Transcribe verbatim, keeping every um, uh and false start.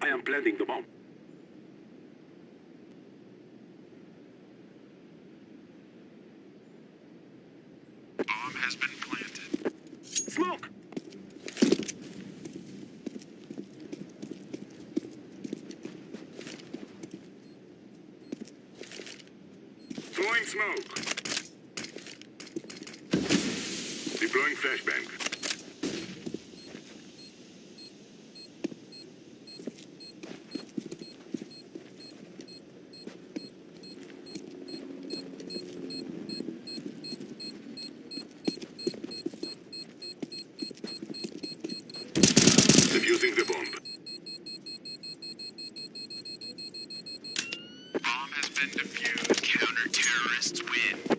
I am planting the bomb. Bomb has been planted. Smoke! Throwing smoke. Deploying flashbang. Defusing the bomb. Bomb has been defused. Counter-terrorists win.